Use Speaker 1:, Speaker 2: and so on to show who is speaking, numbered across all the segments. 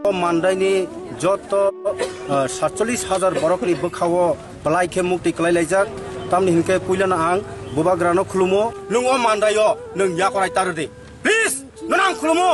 Speaker 1: Mandai ni joto 47,000 borok ni bokhawo balai ke mukti kalai laijak tamni hinke puilana ang bubagrano khulumo nungo Mandai yo nung yakorai tarde please nunang khulumo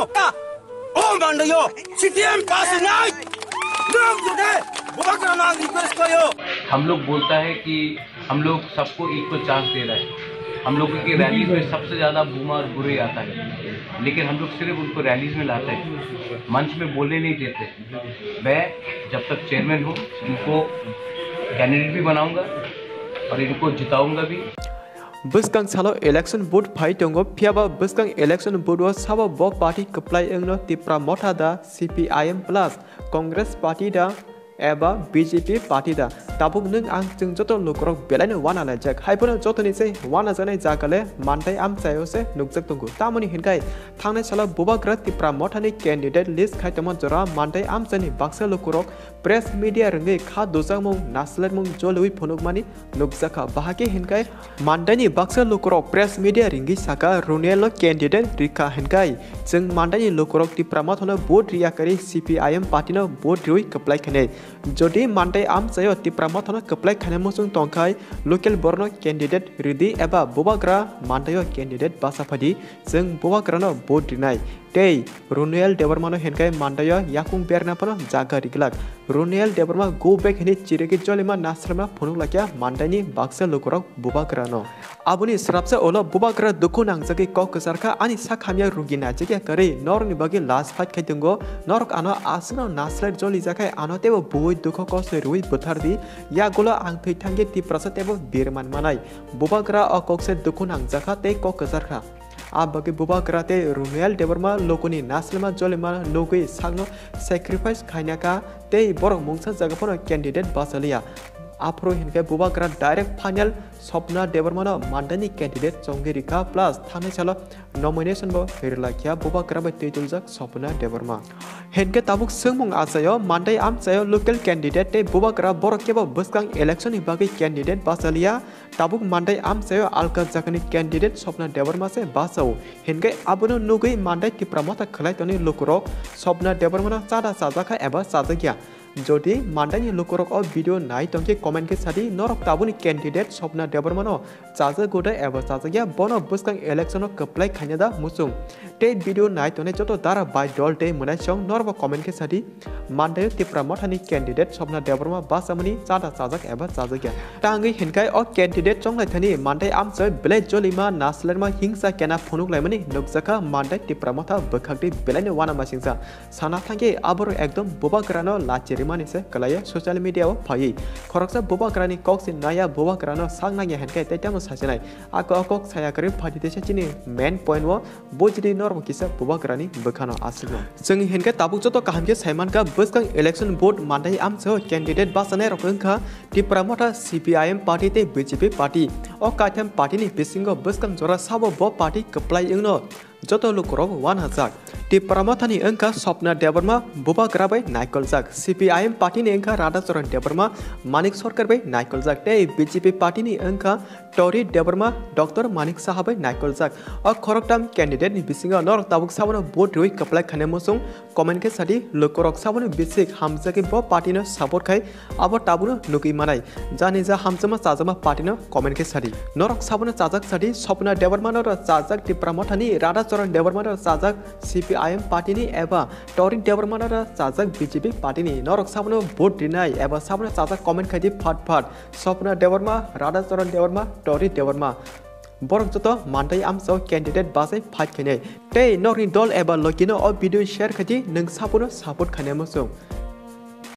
Speaker 1: oh Mandai yo Cpim pass naik nung jude bubagrano ang request करो।
Speaker 2: हम लोग बोलता है कि हम लोग सबको equal chance दे रहा है। हम लोगों की रैलीज में सबसे ज़्यादा बूमा और बुरे आता है, लेकिन हम लोग सिर्फ उनको रैलीज में लाते हैं, मंच में बोलने नहीं देते। मैं जब तक चेयरमैन हूँ इनको कैंडिडेट भी बनाऊंगा और इनको जिताऊंगा भी।
Speaker 3: Busgang salo election board pai tongo piaba busgang election board was Sabo Kwplai Ungnai Tipra Motha da Cpim plus Congress party da eba BJP party da tabuk nung ang jeng joto lukrok belai wana na jak haipono joto ni se wana jane jakale Mandai am sayo se nukjak tongo tamoni hinkai thangnai sala bubagra Tipra Motha ni candidate list khaitamon jora Mandai am jani baksa lukrok press media rengai kha dosangmung Naslerma Phunukgo ni nukjaka bahaki hinkai Mandai ni baksa lukrok press media ringi saka runelo candidate rika hinkai jeng Mandai ni lukrok Tipra Motha no board riakari Cpim party no board rui Kwplai khane Jodi Mandai am sayo Tipra Motha no Kwplai khane musung tongkai local borno candidate ridi eba bubagra Mandai candidate basapadi jeng bubagra no board rinai tei Runel Debarmano henkai Mandai yakung berna pano jaga riglak Runel Debarma go back hini chireki Jolima Naslerma Phunukgo Mandai ni baksa lukrok bubagra no abuni srapsa olo bubagra dukhu nangjaki kok sarka ani sakhamya rugina jekya kare nor ni bagi last fight khaitungo norok ano asno Nasler joli jakai ano tebo boi dukho kosle rui buthardi ya golo ang thithangi tiprasa tebo birman manai bubagra o kokse dukhu nangjaka tei kok sarka abagi bubagra te Runel Debarma lokoni Naslerma Jolima nogui sagno sacrifice khainaka tei borok mungsa jagapono candidate basalia Apro hinkai bubagra direct final Sopna Debarma Mandai ni candidate Chonggerika plus thane chalo nomination bo hirlakia bubagra ba tituljak Sopna Debarma henke tabuk sengmung asayo Mandai am sayo local candidate te bubagra borokeba busgang election ibagi candidate basalia tabuk Mandai am sayo alka jakani candidate Sopna Debarma se basau henke abuno nugui Mandai Tipra Motha khlai toni lukurok Sopna Debarma chada sajaka eba sajakya Jodi Mandai ni lukurok o video nai tongke comment ke sadi norok tabuni candidate Sopna Debarma no chaja goda eba chajagya bono busgang election Kwplai khanyada musung te video nai tone joto dara by dol te munai chong norbo comment ke sadi Mandai Tipra Motha ni candidate Sopna Debarma basamani chada chajak eba chajagya tangi hinkai o candidate chong lai thani Mandai am soy Borok Jolima Naslerma hingsa kena Phunukgo mani nukjaka Mandai Tipra Motha bokhakti belai ne wana masingsa sana thangi abor ekdom bubagrano lachi Mani se kalaya social media o phai khoroksa bubagrani koksin naya bubagrano sangnang henkai tetamo sasinai ako kok saya kari phadi dese chini main point wo bojidi normo kisa bubagrani bokhano asino jeng henkai tabuk joto kahamke saiman ka busgang election board Mandai am so candidate basane rokengkha Tipra Motha Cpim party te BJP party o kaitham party ni bisingo busgang jora Sabo Kwplai Ungnai joto lukurok 1000 Tipra Motha ni engka Sopna Debarma bubagra bai naikol jak Cpim party ni engka Rada Choran Debarma Manik Sarkar bai naikol jak tei BJP party ni engka Tori Debarma Dr Manik Saha bai naikol jak o khoroktam candidate ni bisinga norok tabuk sabono board rui Kwplai khane musung comment ke sadi lukurok sabono bisik hamjaki bo party no support khai abo tabuno nuki manai jani ja hamjama chajama party no comment ke sadi norok sabono chajak sadi Sopna Debarma no chajak Tipra Motha ni Rada Choran Debarma no chajak Cpim party ni eba Tori Debarma no chajak BJP party ni norok sabono vote dinai eba sabono chajak comment khai phat Sopna Debarma Rada Choran Debarma Tori Debarma Borok joto Mandai am so candidate basai phat khane tei nokni dol eba lokino o video share khai nung sabono support khane musung